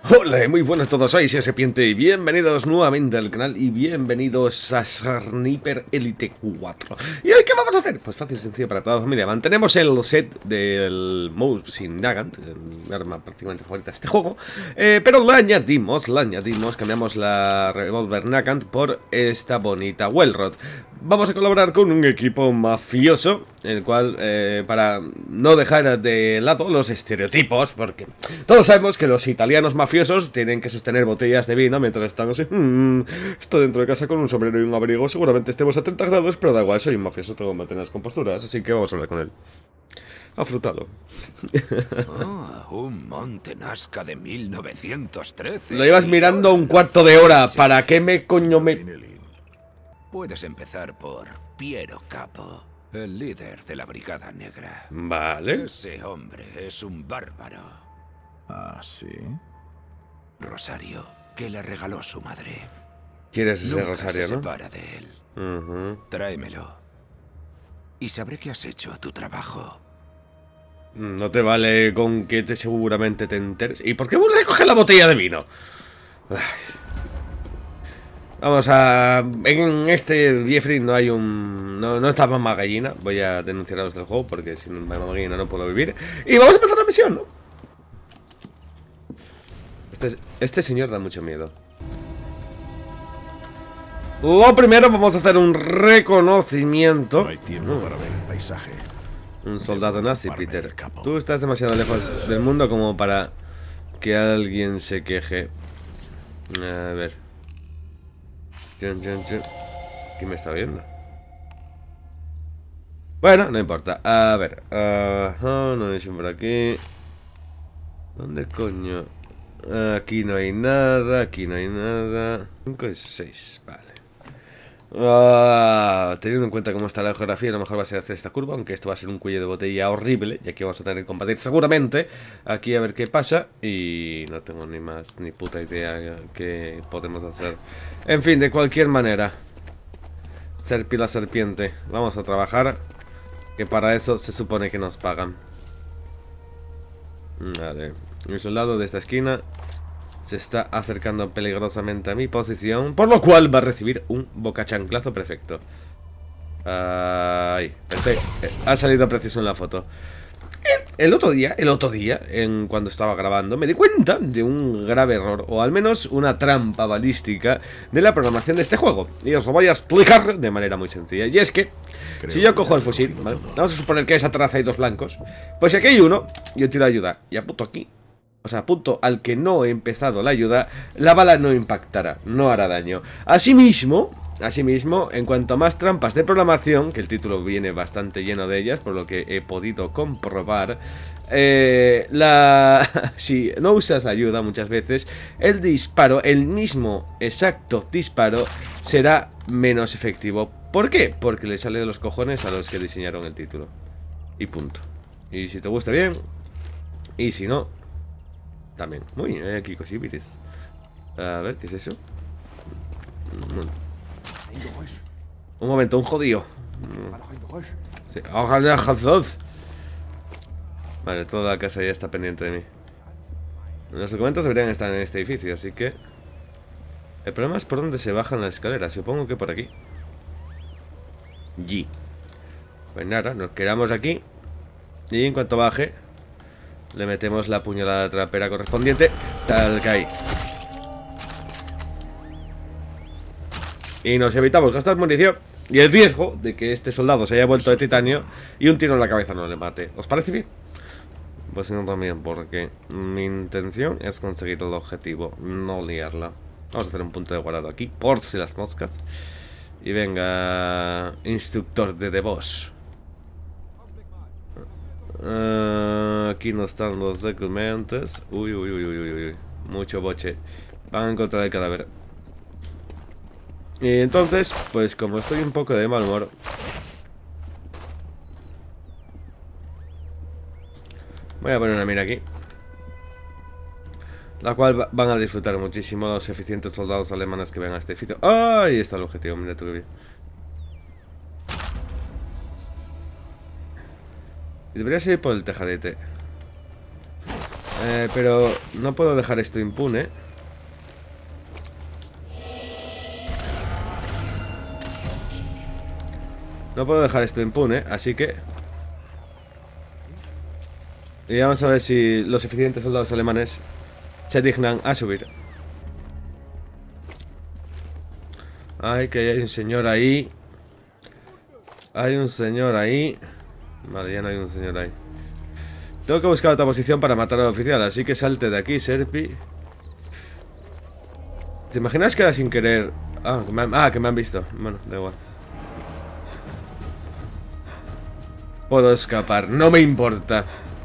Hola, muy buenas a todos, soy Serpiente y bienvenidos nuevamente al canal y bienvenidos a Sniper Elite 4. ¿Y hoy qué vamos a hacer? Pues fácil y sencillo para toda la familia. Mantenemos el set del Mosin Nagant, mi arma prácticamente favorita de este juego, pero la añadimos, cambiamos la Revolver Nagant por esta bonita Welrod. Vamos a colaborar con un equipo mafioso, el cual, para no dejar de lado los estereotipos, porque todos sabemos que los italianos mafiosos tienen que sostener botellas de vino mientras están así. Estoy dentro de casa con un sombrero y un abrigo, seguramente estemos a 30 grados, pero da igual, soy un mafioso, tengo que mantener las composturas, así que vamos a hablar con él. Afrutado. Un Monte Nazca de 1913. Lo llevas mirando un cuarto de hora, ¿para qué me coño me...? Puedes empezar por Piero Capo, el líder de la Brigada Negra. Vale. Ese hombre es un bárbaro. ¿Ah, sí? Rosario, que le regaló su madre. ¿Quieres ese Nunca rosario, se no? separa de él. Tráemelo. Y sabré que has hecho tu trabajo. No te vale con que seguramente te enteres. ¿Y por qué vuelves a coger la botella de vino? Ay. Vamos a... En este Jeffrey no hay un... No está Mamá Gallina. Voy a denunciar a los del juego porque sin Mamá Gallina no puedo vivir. Y vamos a empezar la misión, ¿no? Este señor da mucho miedo. Lo primero vamos a hacer un reconocimiento. No hay tiempo para ver el paisaje. Un soldado nazi, Peter. Tú estás demasiado lejos del mundo como para que alguien se queje. A ver. ¿Quién me está viendo? Bueno, no importa. A ver. No hay por aquí. ¿Dónde coño? Aquí no hay nada. Aquí no hay nada. 5 y 6. Vale. Teniendo en cuenta cómo está la geografía, lo mejor va a ser hacer esta curva, aunque esto va a ser un cuello de botella horrible, ya que vamos a tener que combatir seguramente. Aquí a ver qué pasa. Y no tengo ni puta idea qué podemos hacer. En fin, de cualquier manera, la serpiente, vamos a trabajar, que para eso se supone que nos pagan. Vale, el soldado de esta esquina se está acercando peligrosamente a mi posición, por lo cual va a recibir un bocachanclazo perfecto. Ay, perfecto. Ha salido preciso en la foto. El otro día, cuando estaba grabando, me di cuenta de un grave error, o al menos una trampa balística de la programación de este juego. Y os lo voy a explicar de manera muy sencilla. Y es que, si yo cojo el fusil, ¿vale? Vamos a suponer que esa traza hay dos blancos. Pues si aquí hay uno, yo tiro ayuda y apunto aquí. O sea, punto al que no he empezado la ayuda, la bala no impactará, no hará daño. Asimismo, en cuanto a más trampas de programación, que el título viene bastante lleno de ellas, por lo que he podido comprobar, si no usas ayuda muchas veces, el disparo, el mismo exacto disparo, será menos efectivo. ¿Por qué? Porque le sale de los cojones a los que diseñaron el título. Y punto. Y si te gusta bien, y si no... también. Muy bien, hay aquí cositas. A ver, ¿qué es eso? Un momento, un jodido. Sí. Vale, toda la casa ya está pendiente de mí. Los documentos deberían estar en este edificio, así que... El problema es por dónde se bajan las escaleras. Supongo que por aquí. G. Pues nada, nos quedamos aquí. Y en cuanto baje... le metemos la puñalada trapera correspondiente. Tal que ahí. Y nos evitamos gastar munición y el riesgo de que este soldado se haya vuelto de titanio y un tiro en la cabeza no le mate. ¿Os parece bien? Pues no también, porque mi intención es conseguir el objetivo, no liarla. Vamos a hacer un punto de guardado aquí, por si las moscas. Y venga, instructor de The Boss. Aquí no están los documentos. Uy. Mucho boche. Van a encontrar el cadáver. Y entonces, pues como estoy un poco de mal humor, voy a poner una mira aquí, la cual van a disfrutar muchísimo los eficientes soldados alemanes que ven a este edificio. Ahí está el objetivo, mira tú que bien. Y deberías ir por el tejadete. Pero no puedo dejar esto impune. No puedo dejar esto impune, así que... Y vamos a ver si los eficientes soldados alemanes se dignan a subir. Ay, que hay un señor ahí. Hay un señor ahí. Vale, ya no hay un señor ahí. Tengo que buscar otra posición para matar al oficial, así que salte de aquí, Serpi. ¿Te imaginas que era sin querer? Que me han visto. Bueno, da igual. Puedo escapar, no me importa.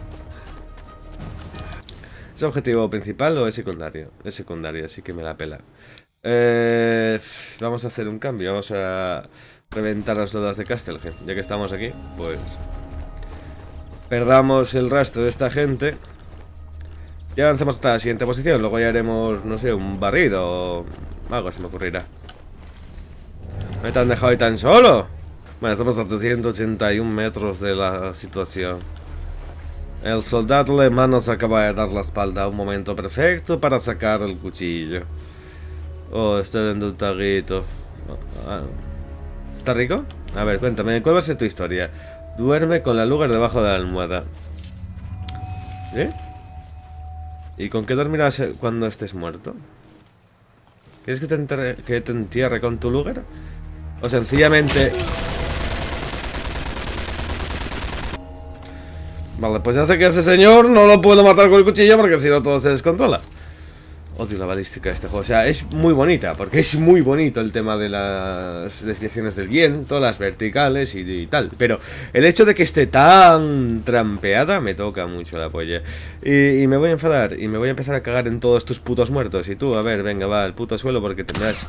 ¿Es objetivo principal o es secundario? Es secundario, así que me la pela. Vamos a hacer un cambio. Vamos a reventar las soldadas de Castelgen. Ya que estamos aquí, pues... perdamos el rastro de esta gente. Y avancemos hasta la siguiente posición. Luego ya haremos, no sé, un barrido o algo se me ocurrirá. ¿Me te han dejado ahí tan solo? Bueno, estamos a 381 metros de la situación. El soldado alemán nos acaba de dar la espalda. Un momento perfecto para sacar el cuchillo. Oh, está dando un taguito. ¿Está rico? A ver, cuéntame, ¿cuál va a ser tu historia? Duerme con la lugar debajo de la almohada. ¿Eh? ¿Y con qué dormirás cuando estés muerto? ¿Quieres que te entierre con tu lugar? O sencillamente... Vale, pues ya sé que a este señor no lo puedo matar con el cuchillo porque si no todo se descontrola. Odio la balística de este juego. O sea, es muy bonita, porque es muy bonito el tema de las desviaciones del viento, las verticales y tal. Pero el hecho de que esté tan trampeada me toca mucho la polla. Y me voy a enfadar y me voy a empezar a cagar en todos tus putos muertos. Y tú, a ver, venga, va al puto suelo porque tendrás...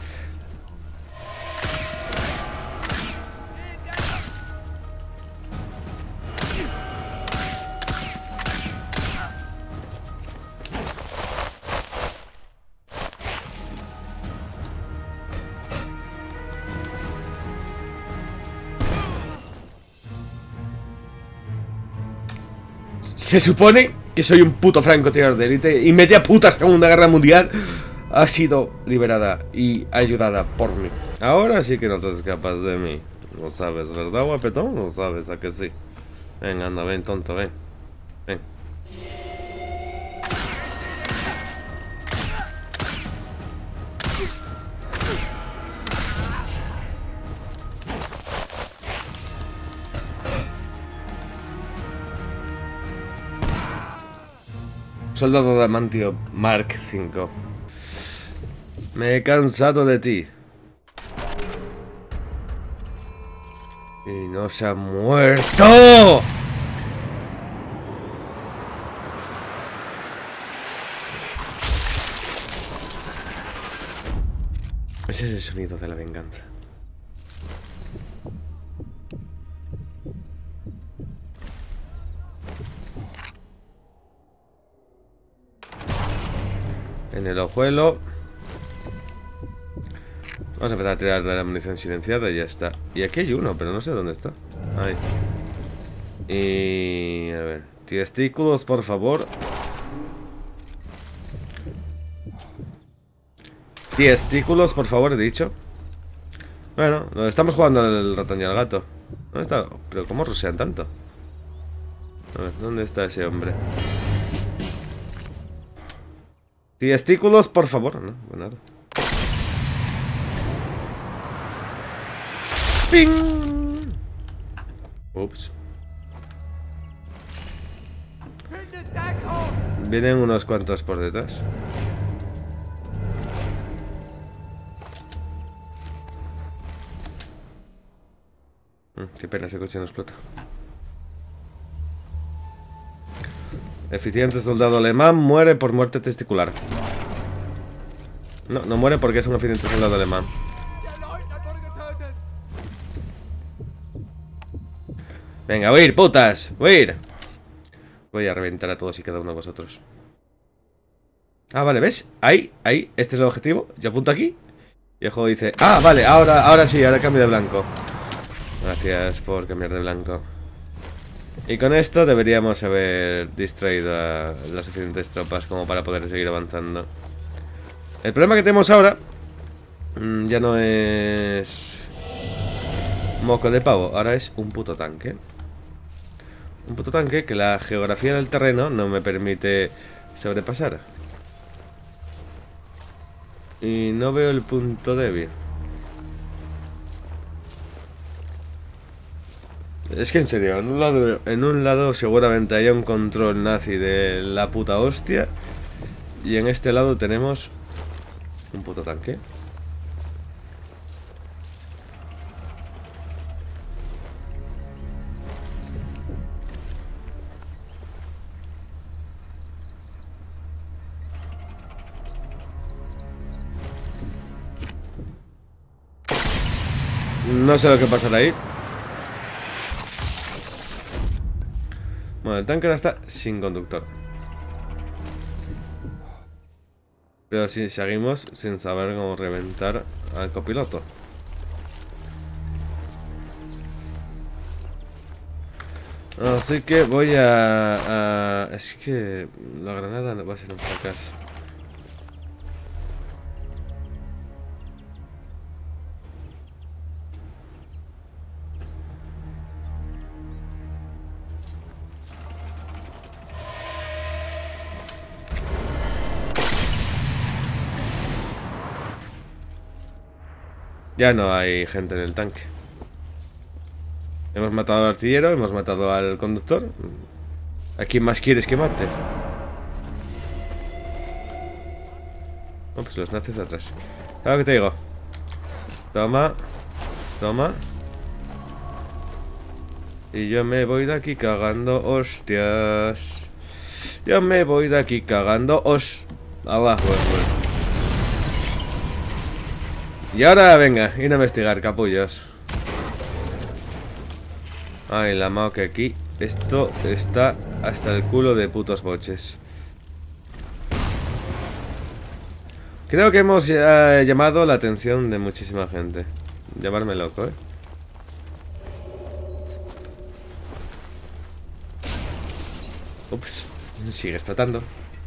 Se supone que soy un puto francotirador de élite y media puta Segunda Guerra Mundial ha sido liberada y ayudada por mí. Ahora sí que no te escapas de mí. Lo sabes, ¿verdad, guapetón? Lo sabes, ¿a que sí? Venga, anda, ven, tonto, ven. Ven. Soldado de Amantio Mark V. Me he cansado de ti. Y no se ha muerto. Ese es el sonido de la venganza. En el ojuelo. Vamos a empezar a tirar la munición silenciada y ya está. Y aquí hay uno, pero no sé dónde está. Ahí. Y... a ver. Testículos, por favor. Testículos, por favor, he dicho. Bueno, lo estamos jugando al ratón y al gato. ¿Dónde está? Pero ¿cómo rusean tanto? A ver, ¿dónde está ese hombre? Testículos, por favor. No, pues nada. ¡Ping! Ups. Vienen unos cuantos por detrás. Qué pena, ese coche no explota. Eficiente soldado alemán muere por muerte testicular. No, no muere porque es un eficiente soldado alemán. Venga, huir, putas, huir. Voy a reventar a todos y cada uno de vosotros. Ah, vale, ¿ves? Ahí, este es el objetivo. Yo apunto aquí y el juego dice, ah, vale, ahora sí, ahora cambio de blanco. Gracias por cambiar de blanco. Y con esto deberíamos haber distraído a las suficientes tropas como para poder seguir avanzando. El problema que tenemos ahora ya no es moco de pavo, ahora es un puto tanque. Un puto tanque que la geografía del terreno no me permite sobrepasar. Y no veo el punto débil. Es que en serio, en un lado seguramente haya un control nazi de la puta hostia. Y en este lado tenemos un puto tanque. No sé lo que pasará ahí. Bueno, el tanque ahora está sin conductor. Pero si seguimos sin saber cómo reventar al copiloto. Así que voy es que la granada va a ser un fracaso. Ya no hay gente en el tanque. Hemos matado al artillero, hemos matado al conductor. ¿A quién más quieres que mate? No, pues los nazis atrás. ¿Sabes lo que te digo? Toma. Toma. Y yo me voy de aquí cagando hostias. Yo me voy de aquí cagando abajo. Y ahora venga, ir a investigar, capullos. Ay, la mao que aquí. Esto está hasta el culo de putos boches. Creo que hemos llamado la atención de muchísima gente. Llamarme loco, ¿eh? Ups, sigue explotando.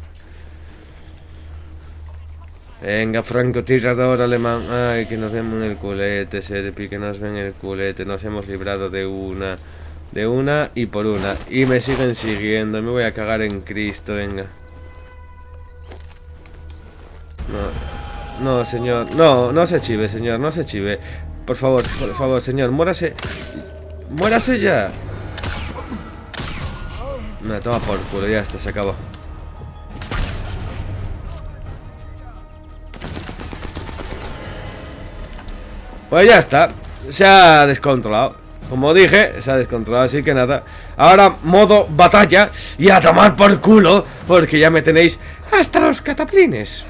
Venga, francotirador alemán. Ay, que nos ven en el culete, Serpi, que nos ven en el culete. Nos hemos librado de una y por una. Y me siguen siguiendo. Me voy a cagar en Cristo, venga. No, señor. No se chive, señor. No se chive. Por favor, señor. Muérase. Muérase ya. Me toma por culo. Ya está, se acabó. Pues ya está. Se ha descontrolado. Como dije, se ha descontrolado, así que nada. Ahora modo batalla y a tomar por culo, porque ya me tenéis hasta los cataplines.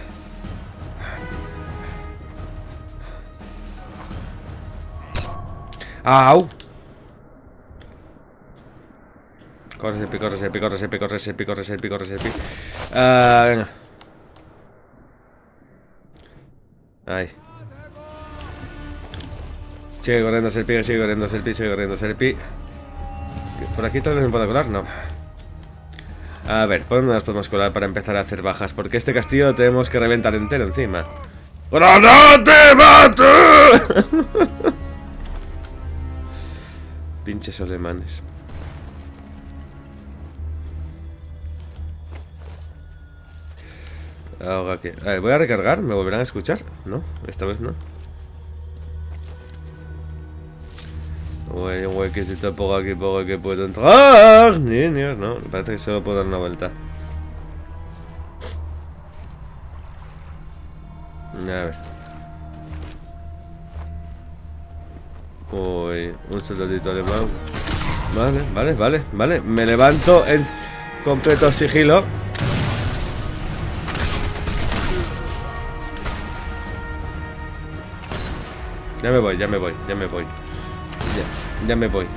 Au. Corre, Sepi, corre, Sepi, corre, Sepi, corre, Sepi, corre, Sepi, corre, Sepi. Venga. Ahí. Sigue corriendo Serpi, sigue corriendo Serpi, sigue corriendo Serpi. Por aquí tal vez me pueda colar, no. A ver, ¿por dónde nos podemos colar para empezar a hacer bajas? Porque este castillo lo tenemos que reventar entero encima. ¡Granate, mate! Pinches alemanes. Ahora que... A ver, voy a recargar, ¿me volverán a escuchar? No, esta vez no. Güey, un huequecito por aquí que puedo entrar. Niños, no, parece que solo puedo dar una vuelta. A ver. Uy, un soldadito alemán. Vale. Me levanto en completo sigilo. Ya me voy. Ya me voy.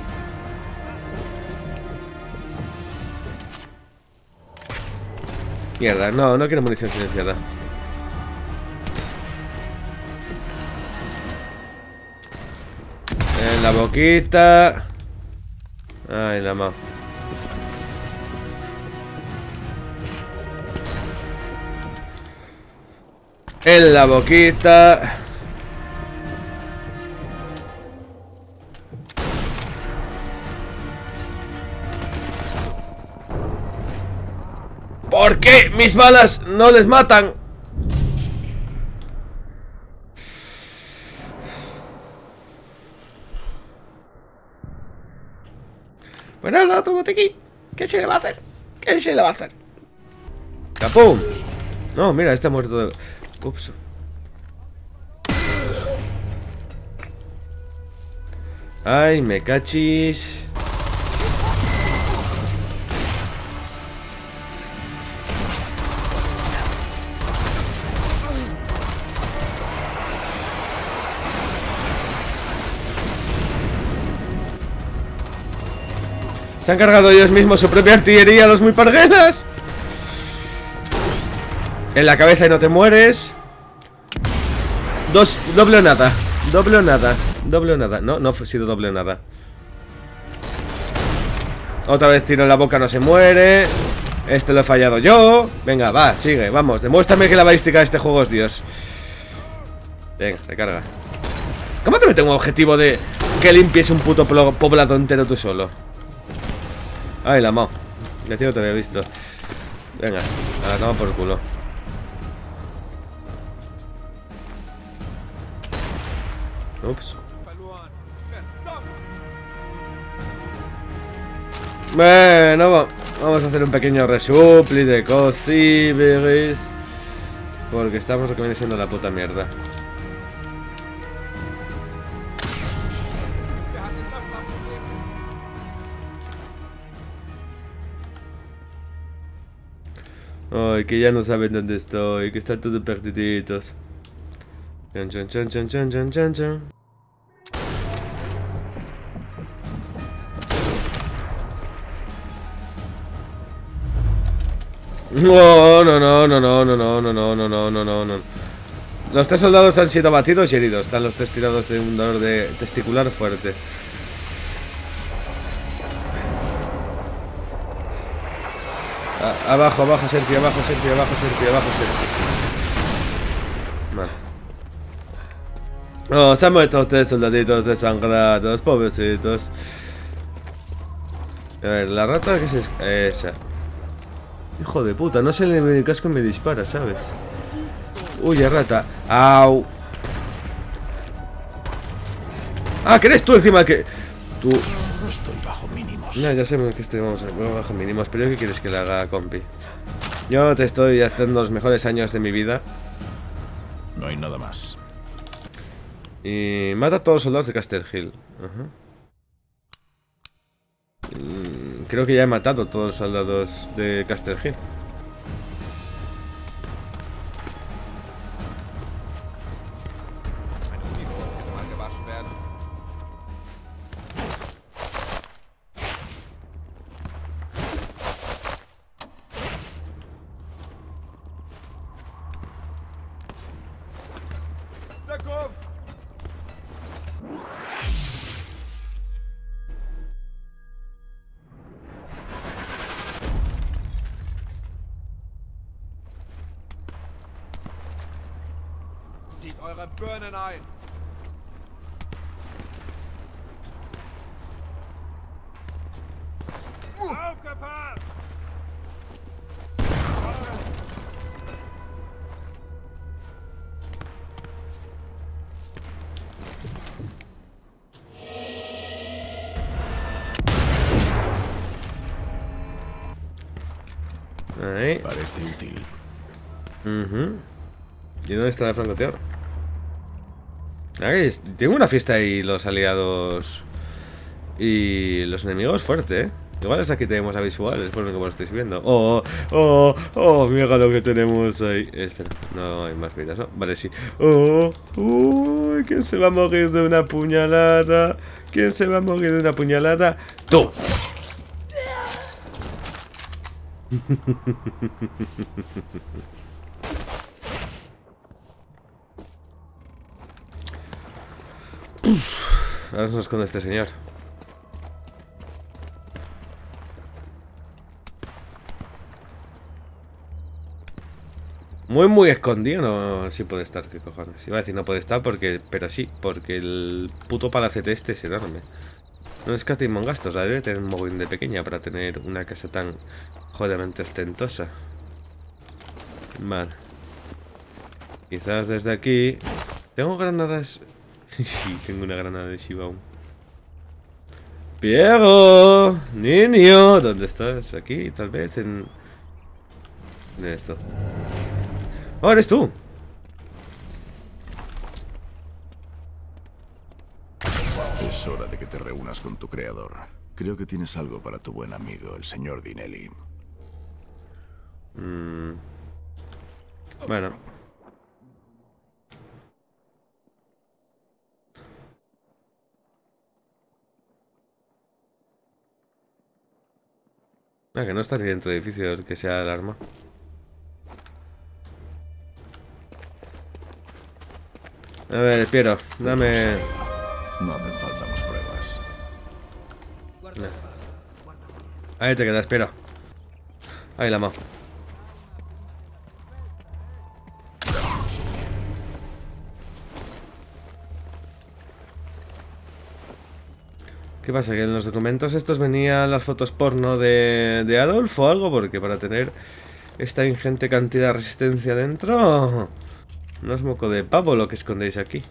Mierda, no quiero munición silenciada. En la boquita. Ay, la mano. En la boquita. ¿Por qué mis balas no les matan? Pues nada, otro botiquín. ¿Qué se le va a hacer? ¿Qué se le va a hacer? ¡Capum! No, mira, está muerto de... Ups. Ay, me cachis. Se han cargado ellos mismos su propia artillería, los muy parguelas. En la cabeza y no te mueres. Doble o nada. Doble o nada. Doble o nada. No, no ha sido doble o nada. Otra vez tiro en la boca, no se muere. Este lo he fallado yo. Venga, va, sigue, vamos. Demuéstrame que la balística de este juego es Dios. Venga, recarga. ¿Cómo te metes un objetivo de que limpies un puto poblado entero tú solo? Ay, la mao. Ya tío, no te había visto. Venga, a la cama por el culo. Ups. Bueno, vamos a hacer un pequeño resupli de cosiberes. Porque estamos lo que viene siendo la puta mierda. Ay, que ya no saben dónde estoy, que están todos perdiditos. Chan, chan, chan, chan, chan, chan, chan, chan. No, no, no, no, no, no, no, no, no, no, no, no, no, no. Los 3 soldados han sido abatidos y heridos. Están los 3 tirados de un dolor de testicular fuerte. Abajo, abajo, Sergio, abajo, Sergio, abajo, Sergio, abajo, Sergio. Vale. Oh, se han muerto 3 soldaditos desangrados, pobrecitos. A ver, la rata que es esa. Hijo de puta, no se le casco y me dispara, ¿sabes? Uy, rata. Au. Ah, que eres tú encima que... Tú... Estoy bajo mínimos. No, ya sabemos que estemos bajo mínimos, pero ¿qué quieres que le haga, compi? Yo te estoy haciendo los mejores años de mi vida. No hay nada más. Y mata a todos los soldados de Castle Hill. Ajá. Creo que ya he matado a todos los soldados de Castle Hill. Zieht eure Birnen ein! Aufgepasst! Ahí. Parece útil. ¿Y dónde está el francotirador? Ahí, tengo una fiesta ahí los aliados y los enemigos fuerte, ¿eh? Igual hasta aquí tenemos a visuales, por lo que lo estáis viendo. Mira lo que tenemos ahí. Espera, no hay más vidas, ¿no? Vale, sí. ¿Quién se va a morir de una puñalada? ¿Quién se va a morir de una puñalada? ¡Tú! Ahora se nos esconde este señor. Muy escondido, no, sí puede estar, qué cojones. Iba a decir no puede estar porque, pero sí, porque el puto palacete este es enorme. No es escatimar gastos, la debe tener un mogollón de pequeña para tener una casa tan jodidamente ostentosa. Vale. Quizás desde aquí... ¿Tengo granadas? Sí, tengo una granada de Shiba aún. ¡Piero! ¡Niño! ¿Dónde estás? Aquí, tal vez en esto. ¡Oh, eres tú! Es hora de que te reúnas con tu creador. Creo que tienes algo para tu buen amigo, el señor Dinelli. Bueno. Ah, que no está ni dentro del edificio el que sea el arma. A ver, Piero, dame... No hacen falta más pruebas. Ahí te quedas, Piero. Ahí la mano. ¿Qué pasa? ¿Que en los documentos estos venían las fotos porno de Adolf o algo? Porque para tener esta ingente cantidad de resistencia dentro... No es moco de pavo lo que escondéis aquí.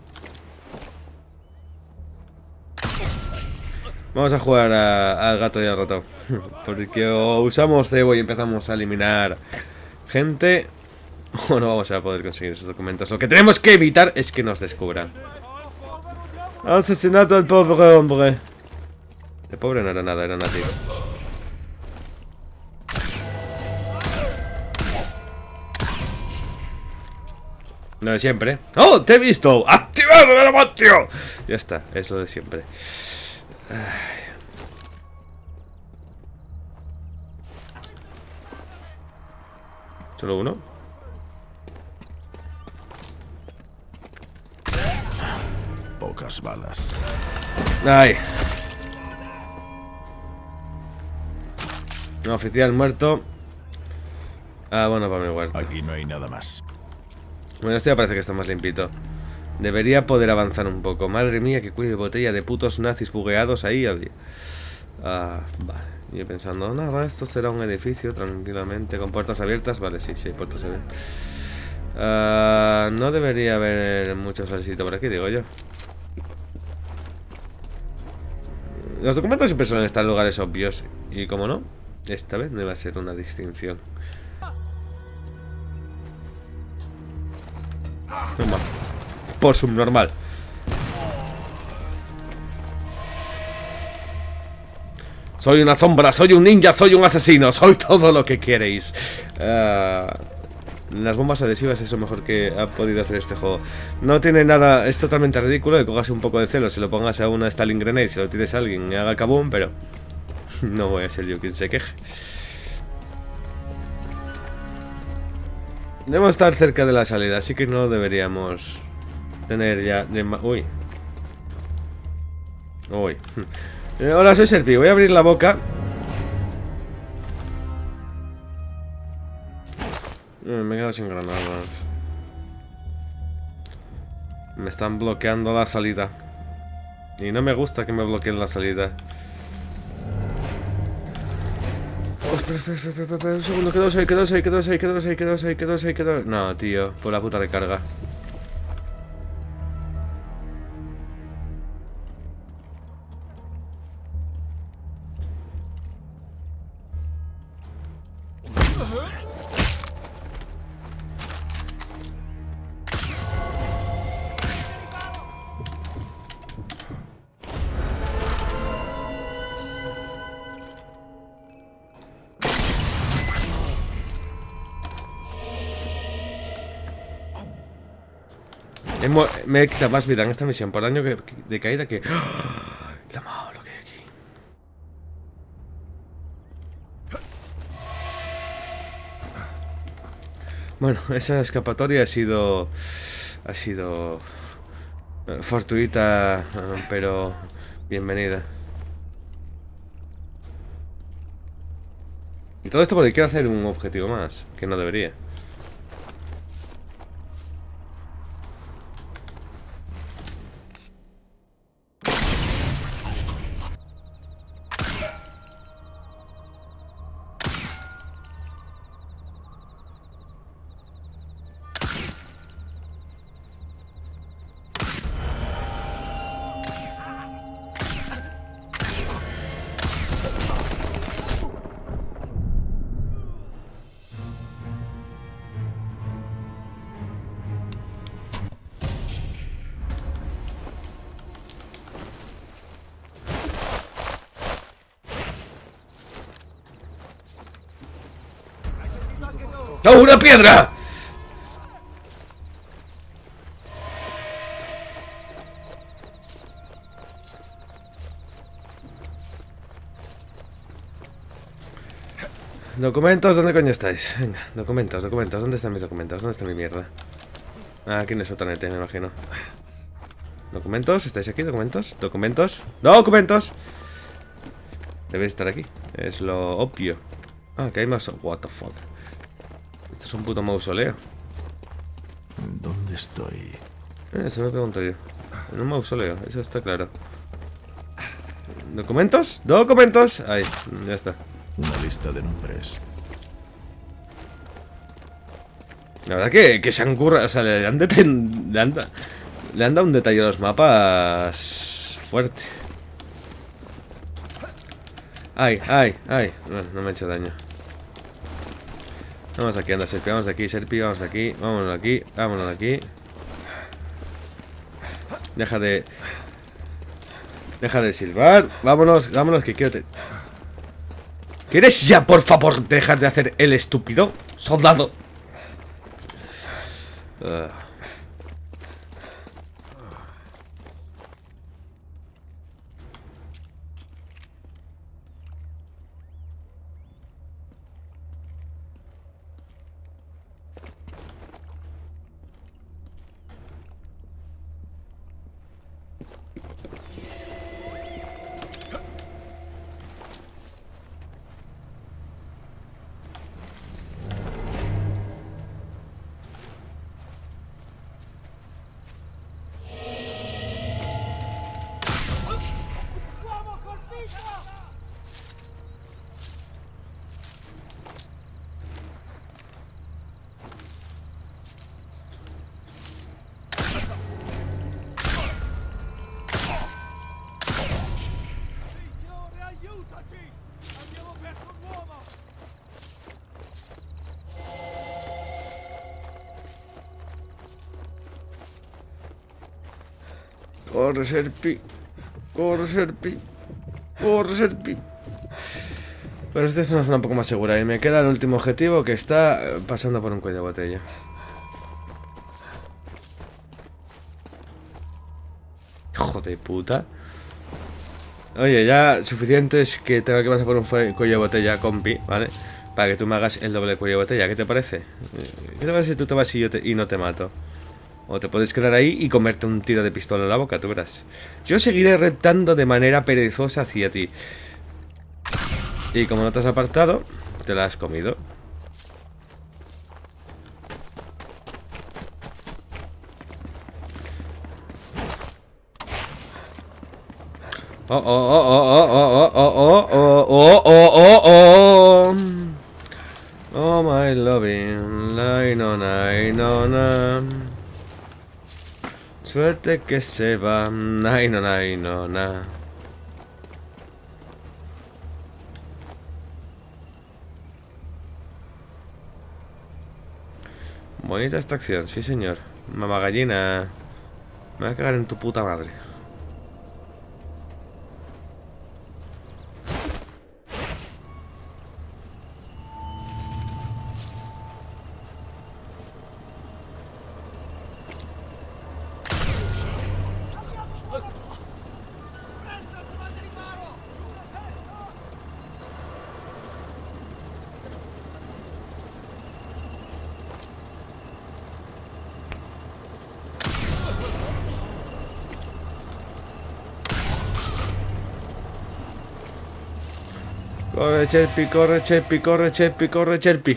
Vamos a jugar al gato y al ratón. Porque o usamos cebo y empezamos a eliminar gente, o no vamos a poder conseguir esos documentos. Lo que tenemos que evitar es que nos descubran. Asesinato al pobre hombre. El pobre no era nada, era nativo. Lo de siempre. ¡Oh! ¡Te he visto! ¡Activar el adamantio! Ya está, es lo de siempre. Ay. ¿Solo uno? Pocas balas. ¡Ay! Oficial muerto. Ah, bueno, para mi huerto. Aquí no hay nada más. Bueno, este ya parece que está más limpito. Debería poder avanzar un poco. Madre mía, que cuide de botella de putos nazis bugueados ahí. Vale. Yo pensando, nada, esto será un edificio tranquilamente con puertas abiertas. Vale, sí, hay puertas abiertas. No debería haber mucho salsito por aquí, digo yo. Los documentos siempre suelen estar en lugares obvios. Y como no, esta vez no va a ser una distinción. Toma. Por subnormal. Soy una sombra, soy un ninja, soy un asesino, soy todo lo que queréis. Las bombas adhesivas es lo mejor que ha podido hacer este juego. No tiene nada, es totalmente ridículo que cogas un poco de celo, se lo pongas a una Stalin Grenade, se lo tires a alguien y haga kaboom, pero no voy a ser yo quien se queje. Debemos estar cerca de la salida, así que no deberíamos tener ya... Uy. Hola, soy Serpi, voy a abrir la boca. Me he quedado sin granadas. Me están bloqueando la salida. Y no me gusta que me bloqueen la salida. Oh, espera, un segundo, quedaos ahí. No, tío, por la puta recarga. Me he quitado más vida en esta misión por daño de caída que... ¡Oh! La mano, lo que hay aquí. Bueno, esa escapatoria ha sido fortuita, pero bienvenida. Y todo esto porque quiero hacer un objetivo más, que no debería. ¡Oh, una piedra! Documentos, ¿dónde coño estáis? Venga, documentos, ¿dónde están mis documentos? ¿Dónde está mi mierda? Ah, aquí en el sotanete, me imagino. ¿Documentos? ¿Estáis aquí? ¿Documentos? ¿Documentos? ¡Documentos! Debe estar aquí, es lo obvio. Ah, que hay más... What the fuck. Esto es un puto mausoleo. ¿Dónde estoy? Eso me pregunto yo. En un mausoleo, eso está claro. ¿Documentos? ¡Documentos! Ahí, ya está. Una lista de nombres. La verdad que se han currado, o sea, le han dado un detalle a los mapas fuerte. Ay, ay, ay. No me ha hecho daño. Vamos aquí, anda, Serpi, vamos de aquí, Serpi, vamos de aquí, vámonos aquí, vámonos de aquí. Deja de silbar. Vámonos, vámonos, que quiero te... ¿Quieres ya, por favor, dejar de hacer el estúpido, soldado? Corre, Serpi. Corre, Serpi. Corre, Serpi. Pero esta es una zona un poco más segura. Y me queda el último objetivo, que está pasando por un cuello de botella. Hijo de puta. Oye, ya suficiente es que tenga que pasar por un cuello de botella, compi, ¿vale? Para que tú me hagas el doble cuello de botella. ¿Qué te parece? ¿Qué te parece si tú te vas y no te mato? O te puedes quedar ahí y comerte un tiro de pistola en la boca, tú verás. Yo seguiré reptando de manera perezosa hacia ti. Y como no te has apartado, te la has comido. Oh, oh, oh, oh, oh, oh, oh, oh, oh, oh, oh, oh. Oh, my loving, na. Suerte que se va, na. Bonita esta acción, sí señor. Mamá gallina. Me voy a cagar en tu puta madre. Corre, Cherpi, corre, Cherpi, corre, Cherpi, corre, Cherpi.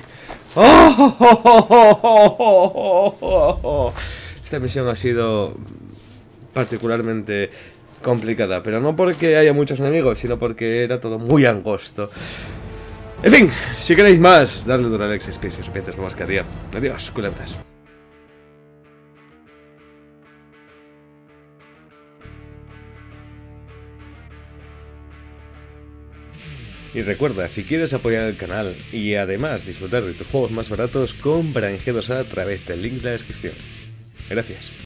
¡Oh! Esta misión ha sido particularmente complicada, pero no porque haya muchos enemigos, sino porque era todo muy angosto. En fin, si queréis más, darle duro al XP, serpientes, no más que a día. Adiós, culebras. Y recuerda, si quieres apoyar el canal y además disfrutar de tus juegos más baratos, compra en G2A a través del link de la descripción. Gracias.